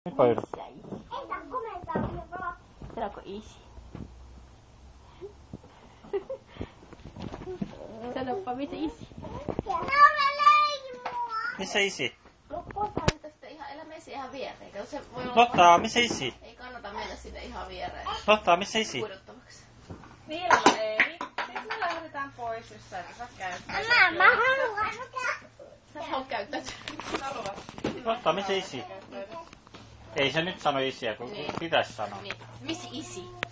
Mikä yhdessä? Ei saa komentaa vielä vaan. Saako isi? Sanoppa, missä isi? Missä isi? Loppuataan tästä ihan elämäisi ihan viereen. Se voi olla... Lotta, missä isi? Ei kannata mennä sinne ihan viereen. Lotta, missä isi? Kuiduttavaksi. Milloin ei? Nyt me lähdetään pois, jos sä et osaa käyttää. Mä haluan. Sä haluat käyttää. Haluat. Lotta, missä isi? Ei se nyt sano isiä, kun Niin. pitäisi sanoa. Niin. Missä isi?